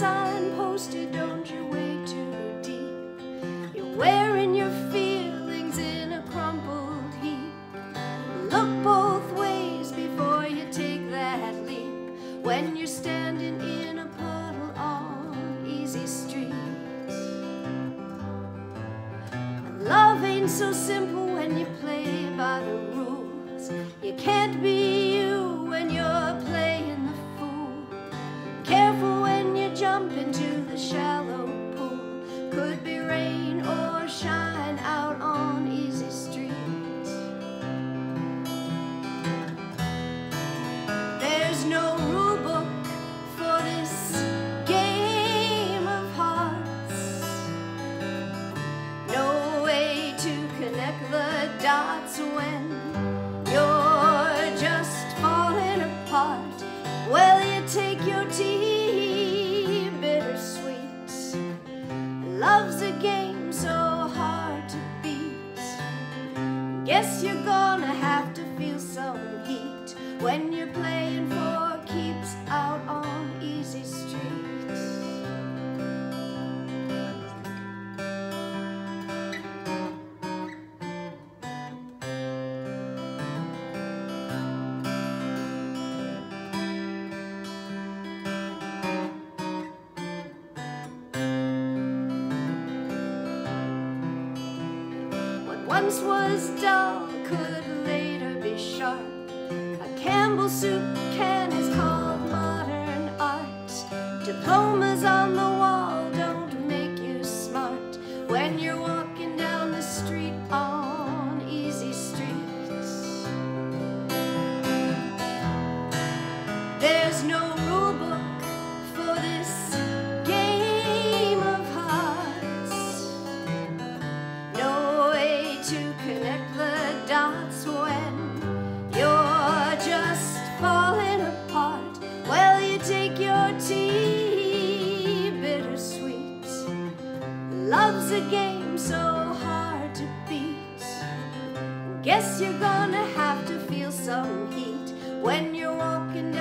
sign posted, don't you way too deep. You're wearing your feelings in a crumpled heap. Look both ways before you take that leap. When you're standing in a puddle on easy streets. And love ain't so simple when you play by the rules. You can't be you when you're playing the fool. Careful when you jump into the shallow pool. Could be rain or shine out on easy streets. There's no rule book for this game of hearts. No way to connect the dots when you're just falling apart. Well, you take your tea, bittersweet. Love's a game so hard to beat. Guess you're gonna have to feel some heat when you're playing for keeps out on easy streets. Once was dull could later be sharp. A Campbell soup can is called modern art. Diplomas on the wall don't make you smart when you're walking down the street on easy streets. There's no rule book for this game of hearts. No way to connect the dots when you're just falling apart. Well, you take your tea, bittersweet. Love's a game so hard to beat. Guess you're gonna have to feel some heat when you're walking down